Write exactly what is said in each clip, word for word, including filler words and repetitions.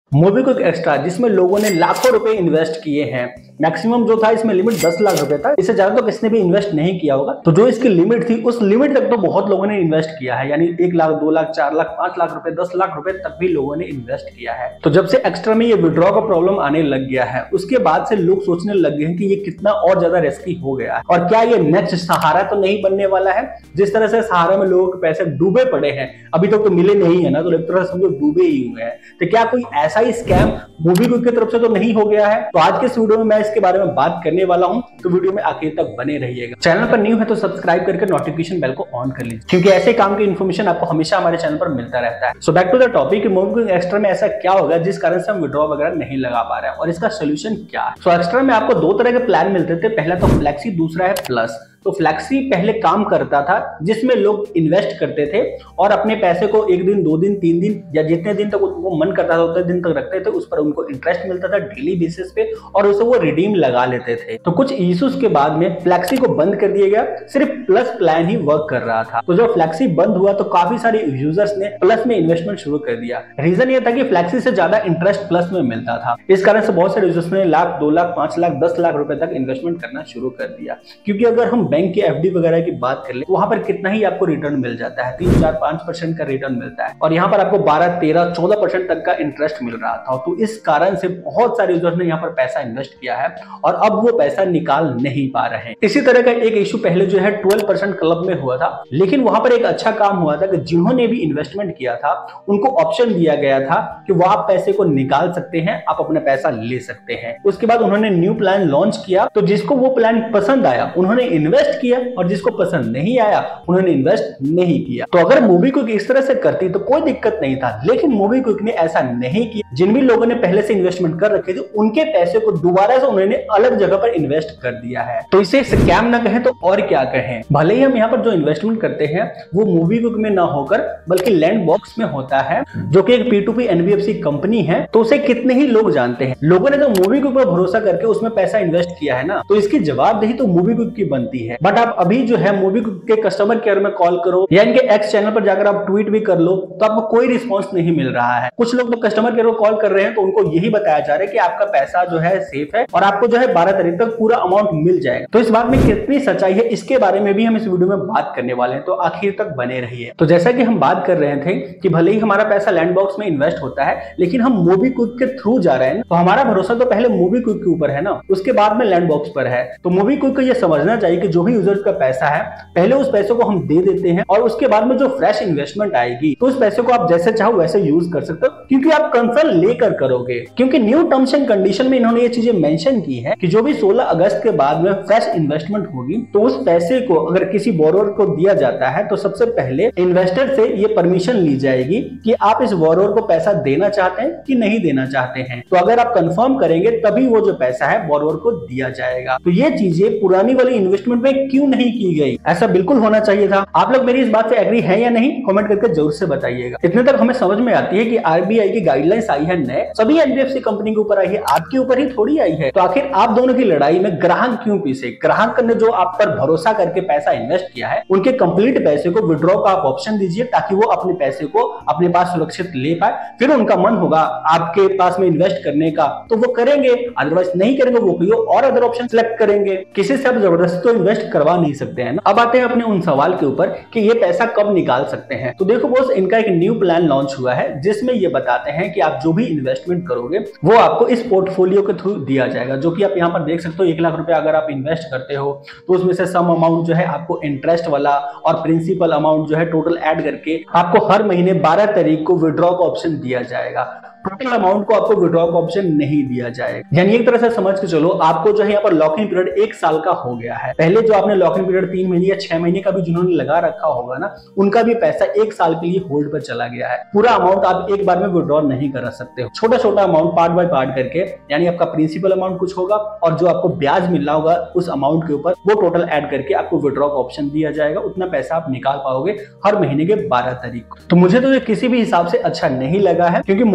MobiKwik extra जिसमें लोगों ने लाखों रुपए इन्वेस्ट किए हैं, मैक्सिमम जो था इसमें लिमिट दस लाख रुपए था, इससे ज्यादा तो किसने भी इन्वेस्ट नहीं किया होगा। तो जो इसकी लिमिट थी उस लिमिट तक तो बहुत लोगों ने इन्वेस्ट किया है, यानी एक लाख दो लाख चार लाख पांच लाख रुपए दस लाख रुपए तक भी लोगों ने इन्वेस्ट किया है। तो जब से एक्स्ट्रा में ये विड्रॉ का प्रॉब्लम आने लग गया है उसके बाद से लोग सोचने लग गए हैं कि ये कितना और ज्यादा रिस्की हो गया है और क्या ये नेक्स्ट सहारा तो नहीं बनने वाला है। जिस तरह से सहारा में लोगों के पैसे डूबे पड़े हैं, अभी तक तो, तो मिले नहीं है ना, तो एक तरह से समझो डूबे ही हुए हैं। तो क्या कोई ऐसा ही स्कैम मोबीक्विक की तरफ से तो नहीं हो गया है? तो आज के इस वीडियो में मैं इसके बारे में बात करने वाला हूं, तो वीडियो में आखिर तक बने रहिएगा। चैनल पर न्यू है तो सब्सक्राइब करके नोटिफिकेशन बेल को ऑन कर लीजिए, क्योंकि ऐसे काम की इन्फॉर्मेशन आपको हमेशा हमारे चैनल पर मिलता रहता है। So back to the topic, MobiKwik extra में ऐसा क्या होगा जिस कारण से हम विड्रॉ वगैरह नहीं लगा पा रहे हैं और इसका सोल्यूशन क्या है। सो एक्स्ट्रा में आपको दो तरह के प्लान मिलते थे, पहला तो फ्लेक्सी, दूसरा है प्लस। तो फ्लेक्सी पहले काम करता था जिसमें लोग इन्वेस्ट करते थे और अपने पैसे को एक दिन दो दिन तीन दिन या जितने दिन तक उनको मन करता था उतने दिन तक रखते थे, उस पर उनको इंटरेस्ट मिलता था डेली बेसिस पे और उसे वो रिडीम लगा लेते थे। तो कुछ इश्यूज के बाद में फ्लेक्सी को बंद कर दिया गया, सिर्फ प्लस प्लान ही वर्क कर रहा था। तो जब फ्लेक्सी बंद हुआ तो काफी सारे यूजर्स ने प्लस में इन्वेस्टमेंट शुरू कर दिया। रीजन ये था कि फ्लेक्सी से ज्यादा इंटरेस्ट प्लस में मिलता था, इस कारण से बहुत सारे यूजर्स ने लाख दो लाख पांच लाख दस लाख रुपए तक इन्वेस्टमेंट करना शुरू कर दिया। क्योंकि अगर हम बैंक की एफडी वगैरह की बात कर ले तो वहां पर कितना ही आपको रिटर्न मिल जाता है, तीन चार पांच परसेंट का रिटर्न मिलता है और यहाँ पर आपको बारह तेरह चौदह परसेंट तक का इंटरेस्ट मिल रहा था। तो इस कारण से बहुत सारे यूजर्स ने यहाँ पर पैसा इन्वेस्ट किया है और अब वो पैसा निकाल नहीं पा रहे हैं। इसी तरह का एक इशू पहले जो है ट्वेल्व परसेंट क्लब में हुआ था, लेकिन वहां पर एक अच्छा काम हुआ था कि जिन्होंने भी इन्वेस्टमेंट किया था उनको ऑप्शन दिया गया था कि वो आप पैसे को निकाल सकते हैं, आप अपना पैसा ले सकते हैं। उसके बाद उन्होंने न्यू प्लान लॉन्च किया, तो जिसको वो प्लान पसंद आया उन्होंने इन्वेस्ट किया और जिसको पसंद नहीं आया उन्होंने इन्वेस्ट नहीं किया। तो अगर मोबीक्विक इस तरह से करती तो कोई दिक्कत नहीं था, लेकिन मोबीक्विक ने ऐसा नहीं किया। जिन भी लोगों ने पहले से इन्वेस्टमेंट कर रखे थे उनके पैसे को दोबारा से उन्होंने अलग जगह पर इन्वेस्ट कर दिया है। तो इसे स्कैम ना कहें तो और क्या कहें। भले ही हम यहाँ पर जो इन्वेस्टमेंट करते हैं वो मोबीक्विक में ना होकर बल्कि लैंडबॉक्स में होता है, जो कि एक P two P NBFC company है। तो उसे कितने ही लोग जानते हैं। लोगों ने तो मोबीक्विक पर भरोसा करके उसमें पैसा इन्वेस्ट किया है ना, तो इसकी जवाबदेही तो मोबीक्विक की बनती है। बट आप अभी जो है मोबीक्विक के कस्टमर केयर में कॉल करो या इनके एक्स चैनल पर जाकर आप ट्वीट भी कर लो तो आपको कोई रिस्पांस नहीं मिल रहा है। कुछ लोग तो कस्टमर केयर को कॉल कर रहे हैं तो उनको यही बताया जा रहा है कि आपका पैसा जो है सेफ है और आपको जो है बारह तारीख तक पूरा अमाउंट मिल जाएगा। तो इस बात में कितनी सच्चाई है इसके बारे में भी हम इस वीडियो में बात करने वाले हैं, तो आखिर तक बने रहिए। तो जैसा कि हम बात कर रहे थे कि भले ही हमारा पैसा लैंडबॉक्स में इन्वेस्ट होता है लेकिन हम मोबीक्विक के थ्रू जा रहे हैं, तो हमारा भरोसा तो पहले मोबीक्विक के ऊपर है ना, उसके बाद में लैंडबॉक्स पर है। तो मोबीक्विक को यह समझना चाहिए कि जो भी यूजर्स का पैसा है पहले उस पैसे को हम दे देते हैं और उसके बाद में जो फ्रेश इन्वेस्टमेंट आएगी तो उस पैसे को आप जैसे चाहो वैसे यूज कर सकते हो, क्योंकि आप कंसर्न लेकर करोगे। क्योंकि न्यू टर्म्स एंड कंडीशन में इन्होंने ये चीजें मेंशन की है कि जो भी सोलह अगस्त के बाद में फ्रेश इन्वेस्टमेंट होगी तो उस पैसे को अगर किसी बोरोवर को दिया जाता है तो सबसे पहले इन्वेस्टर से ये परमिशन ली जाएगी कि आप इस बोरोवर को पैसा देना चाहते हैं कि नहीं देना चाहते हैं। तो अगर आप कंफर्म करेंगे तभी वो जो पैसा है बोरोवर को दिया जाएगा। तो ये चीजें पुरानी वाली इन्वेस्टमेंट में क्यों नहीं की गई? ऐसा बिल्कुल होना चाहिए था। आप लोग मेरी इस बात से एग्री है या नहीं कमेंट करके जरूर से बताइएगा। इतने तक हमें समझ में आती है कि आरबीआई की गाइडलाइंस आई है नए, सभी एनबीएफसी कंपनी के ऊपर आई है, आपके ऊपर ही थोड़ी आई है। तो आखिर आप दोनों की लड़ाई में ग्राहक क्यों पीछे? ग्राहक ने जो आप पर भरोसा करके पैसा इन्वेस्ट किया है उनके कंप्लीट पैसे को विड्रॉ का आप ऑप्शन दीजिए ताकि वो अपने पैसे को अपने पास सुरक्षित ले पाए। फिर उनका मन होगा आपके पास में इन्वेस्ट करने का तो वो करेंगे, अदरवाइज नहीं करेंगे, वो कोई और अदर ऑप्शन सिलेक्ट करेंगे। किसी से आप जबरदस्ती तो इन्वेस्ट करवा नहीं सकते हैं ना। अब आते हैं अपने उन सवाल के ऊपर कि ये पैसा कब निकाल सकते हैं। तो देखो बॉस, इनका एक न्यू प्लान लॉन्च हुआ है जिसमें ये बताते हैं कि आप जो भी इन्वेस्टमेंट करोगे वो आपको इस पोर्टफोलियो के थ्रू दिया जाएगा, जो कि आप यहाँ पर देख सकते हो। एक लाख रुपए अगर आप इन्वेस्ट करते हो तो उसमें से सम अमाउंट जो है आपको इंटरेस्ट वाला और प्रिंसिपल अमाउंट जो है टोटल ऐड करके आपको हर महीने बारह तारीख को विड्रॉ का ऑप्शन दिया जाएगा। टोटल अमाउंट को आपको विड्रॉ का ऑप्शन नहीं दिया जाएगा। यानी एक तरह से समझ के चलो आपको जो है यहाँ पर लॉक इन पीरियड एक साल का हो गया है। पहले जो आपने लॉक इन पीरियड तीन महीने या छह महीने का भी जिन्होंने लगा रखा होगा ना, उनका भी पैसा एक साल के लिए होल्ड पर चला गया है। पूरा अमाउंट आप एक बार में विड्रॉ नहीं कर सकते हो, छोटा छोटा अमाउंट पार्ट बाय पार्ट करके। यानी आपका प्रिंसिपल अमाउंट कुछ होगा और जो आपको ब्याज मिल रहा होगा उस अमाउंट के ऊपर वो टोटल ऐड करके आपको विड्रॉ का ऑप्शन दिया जाएगा। उतना पैसा आप निकाल पाओगे हर महीने के बारह तारीख को। तो मुझे तो ये किसी भी हिसाब से अच्छा नहीं लगा है, क्योंकि मोबीक्विक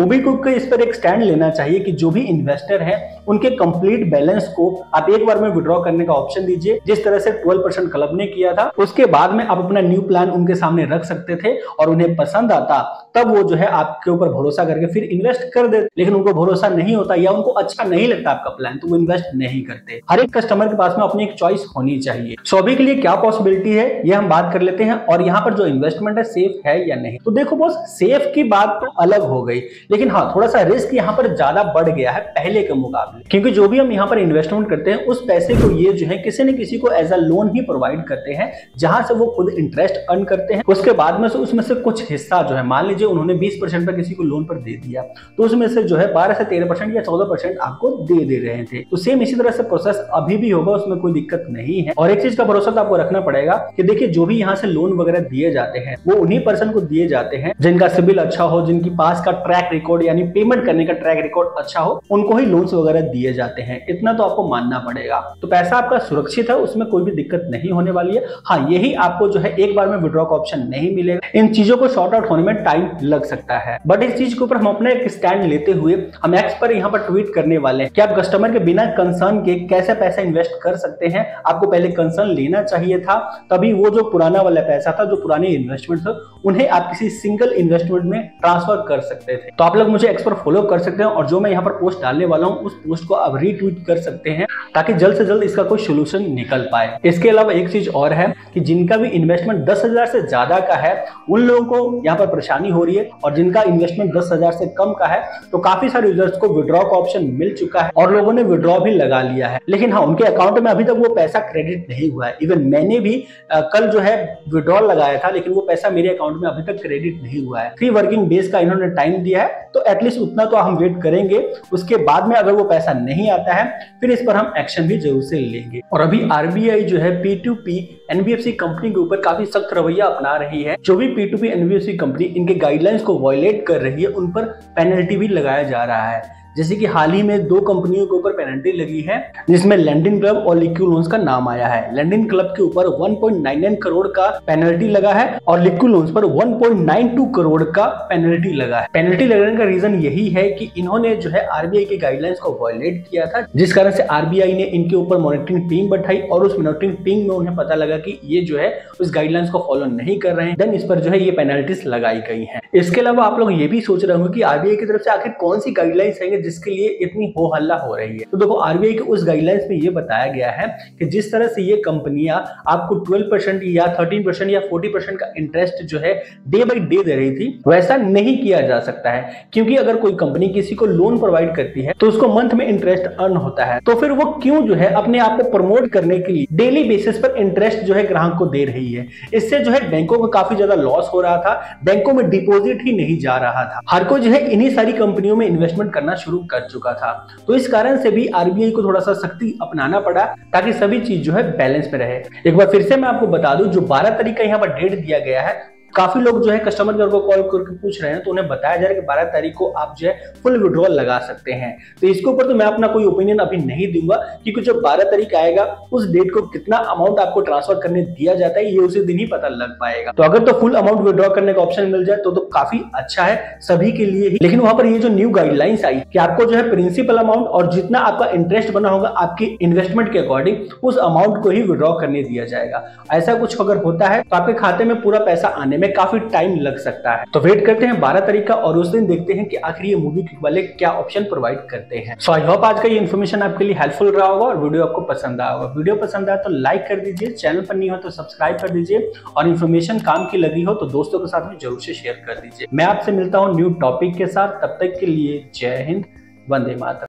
को इस पर एक स्टैंड लेना चाहिए कि जो भी इन्वेस्टर है उनके कंप्लीट बैलेंस को आप एक बार में विड्रॉ करने का ऑप्शन दीजिए। जिस तरह से ट्वेल्व परसेंट क्लब ने किया था, उसके बाद में आप अपना न्यू प्लान उनके सामने रख सकते थे और उन्हें पसंद आता तब वो जो है आपके ऊपर भरोसा करके फिर इन्वेस्ट कर देते। लेकिन उनको भरोसा नहीं होता या उनको अच्छा नहीं लगता आपका प्लान, तो वो इन्वेस्ट नहीं करते। हर एक कस्टमर के पास में अपनी एक चॉइस होनी चाहिए। सो अभी के लिए क्या पॉसिबिलिटी है ये हम बात कर लेते हैं, और यहाँ पर जो इन्वेस्टमेंट है सेफ है या नहीं। तो देखो बॉस, सेफ की बात तो अलग हो गई, लेकिन हाँ थोड़ा सा रिस्क यहाँ पर ज्यादा बढ़ गया है पहले के मुकाबले, क्योंकि जो भी हम यहाँ पर इन्वेस्टमेंट करते हैं उस पैसे को ये जो है किसी न किसी को एज अ लोन ही प्रोवाइड करते हैं, जहां से वो खुद इंटरेस्ट अर्न करते हैं। उसके बाद में से उसमें से कुछ हिस्सा जो है, मान लीजिए उन्होंने बीस परसेंट पर किसी को लोन पर दे दिया, तो उसमें से जो है बारह से तेरह परसेंट या चौदह परसेंट आपको दे दे रहे थे। तो सेम इसी तरह से प्रोसेस अभी भी होगा, उसमें कोई दिक्कत नहीं है। और एक चीज का भरोसा तो आपको रखना पड़ेगा कि देखिए जो भी यहाँ से लोन वगैरह दिए जाते हैं वो उन्हीं पर्सन को दिए जाते हैं जिनका सिबिल अच्छा हो, जिनकी पास का ट्रैक रिकॉर्ड यानी पेमेंट करने का ट्रैक रिकॉर्ड अच्छा हो, उनको ही लोन्स वगैरह दिए जाते हैं। इतना तो आपको मानना पड़ेगा। तो पैसा आपका सुरक्षित है, उसमें कोई भी दिक्कत नहीं होने वाली है। हाँ, यही आपको जो है एक बार में विड्रॉ का ऑप्शन नहीं मिलेगा। इन चीजों को शॉर्ट आउट होने में टाइम लग सकता है, बट इस चीज के ऊपर हम अपना एक स्टैंड लेते हुए हम एक्स पर यहाँ पर ट्वीट करने वाले हैं कि आप कस्टमर के बिना कंसर्न के कैसे पैसा इन्वेस्ट कर सकते हैं। आपको पहले कंसर्न लेना चाहिए था, तभी वो जो पुराना वाला पैसा था, जो पुराने इन्वेस्टमेंट थे, उन्हें आप किसी सिंगल इन्वेस्टमेंट में ट्रांसफर कर सकते थे। तो आप लोग मुझे एक्स पर फॉलो कर सकते हैं, और जो मैं यहाँ पर पोस्ट डालने वाला हूँ उस पोस्ट को आप रीट्वीट कर सकते हैं ताकि जल्द से जल्द इसका कोई सोल्यूशन निकल पाए। इसके अलावा एक चीज और है कि जिनका भी इन्वेस्टमेंट दस हजार से ज्यादा का है उन लोगों को यहाँ पर परेशानी हो रही है, और जिनका इन्वेस्टमेंट दस हजार से कम का है तो काफी सारे यूजर्स को विड्रॉ का ऑप्शन मिल चुका है और लोगों ने विड्रॉ भी लगा लिया है। लेकिन हाँ, उनके अकाउंट में अभी तक वो पैसा क्रेडिट नहीं हुआ है। इवन मैंने भी आ, कल जो है विड्रॉल लगाया था, लेकिन वो पैसा मेरे अकाउंट में अभी तक क्रेडिट नहीं हुआ है। थ्री वर्किंग डेज का इन्होंने टाइम दिया है, तो एटलीस्ट उतना तो हम वेट करेंगे। उसके बाद में अगर वो पैसा नहीं आता है फिर इस पर हम एक्शन भी जरूर से लेंगे। और अभी आरबीआई जो है P two P NBFC company के ऊपर काफी सख्त रवैया अपना रही है। जो भी P two P NBFC company इनके गाइडलाइंस को वायलेट कर रही है उन पर पेनल्टी भी लगाया जा रहा है। जैसे कि हाल ही में दो कंपनियों के ऊपर पेनल्टी लगी है, जिसमें लैंडिन क्लब और लिक्विड लोन्स का नाम आया है। लैंडिन क्लब के ऊपर one point nine nine crore का पेनल्टी लगा है और लिक्विड लोन्स पर one point nine two crore का पेनल्टी लगा है। पेनल्टी लगने का रीजन यही है कि इन्होंने जो है आरबीआई के गाइडलाइंस को वायलेट किया था, जिस कारण से आरबीआई ने इनके ऊपर मॉनिटरिंग टीम बैठाई और उस मॉनिटरिंग टीम में उन्हें पता लगा कि ये जो है उस गाइडलाइंस को फॉलो नहीं कर रहे हैं, देन इस पर जो है ये पेनल्टीज लगाई गई है। इसके अलावा आप लोग ये भी सोच रहे होंगे कि आरबीआई की तरफ से आखिर कौन सी गाइडलाइंस है जिसके लिए इतनी हो हल्ला हो रही है। तो देखो, आरबीआई के उस गाइडलाइंस में ये बताया गया है कि जिस तरह से ये कंपनियां आपको ट्वेल्व परसेंट या थर्टीन परसेंट या फोर्टी परसेंट का इंटरेस्ट जो है डे बाई डे दे रही थी, वैसा नहीं किया जा सकता है। क्योंकि अगर कोई कंपनी किसी को लोन प्रोवाइड करती है तो उसको मंथ में इंटरेस्ट अर्न होता है, तो फिर वो क्यों जो है अपने आप को प्रमोट करने के लिए डेली बेसिस पर इंटरेस्ट जो है ग्राहक को दे रही है। इससे जो है बैंकों को काफी ज्यादा लॉस हो रहा था, बैंकों में डिपॉजिट ही नहीं जा रहा था। हर कोई जो है इन्हीं सारी कंपनियों में इन्वेस्टमेंट करना शुरू कर चुका था। तो इस कारण से भी आरबीआई को थोड़ा सा सख्ती अपनाना पड़ा ताकि सभी चीज जो है बैलेंस में रहे। एक बार फिर से मैं आपको बता दूं, जो बारह तारीख का यहाँ पर डेट दिया गया है, काफी लोग जो है कस्टमर केयर को कॉल करके पूछ रहे हैं, तो उन्हें बताया जा रहा है कि बारह तारीख को आप जो है फुल विड्रॉल लगा सकते हैं। तो इसके ऊपर तो मैं अपना कोई ओपिनियन अभी नहीं दूंगा, क्योंकि जब बारह तारीख आएगा उस डेट को कितना अमाउंट आपको ट्रांसफर करने दिया जाता है ये उसी दिन ही पता लग पाएगा। तो अगर तो फुल अमाउंट विड्रॉ करने का ऑप्शन मिल जाए तो, तो काफी अच्छा है सभी के लिए ही। लेकिन वहां पर ये जो न्यू गाइडलाइंस आई कि आपको जो है प्रिंसिपल अमाउंट और जितना आपका इंटरेस्ट बना होगा आपके इन्वेस्टमेंट के अकॉर्डिंग उस अमाउंट को ही विड्रॉ करने दिया जाएगा। ऐसा कुछ अगर होता है तो आपके खाते में पूरा पैसा आने में काफी टाइम लग सकता है। तो वेट करते हैं बारह तारीख का और उस दिन देखते हैं कि आखिर ये मूवी क्विक वाले क्या ऑप्शन प्रोवाइड करते हैं। सो आई होप आज का ये इन्फॉर्मेशन आपके लिए हेल्पफुल रहा होगा और वीडियो आपको पसंद आया होगा। वीडियो पसंद आया तो लाइक कर दीजिए, चैनल पर नहीं हो तो सब्सक्राइब कर दीजिए, और इन्फॉर्मेशन काम की लगी हो तो दोस्तों के साथ में जरूर से शेयर कर दीजिए। मैं आपसे मिलता हूँ न्यू टॉपिक के साथ, तब तक के लिए जय हिंद, वंदे मातरम।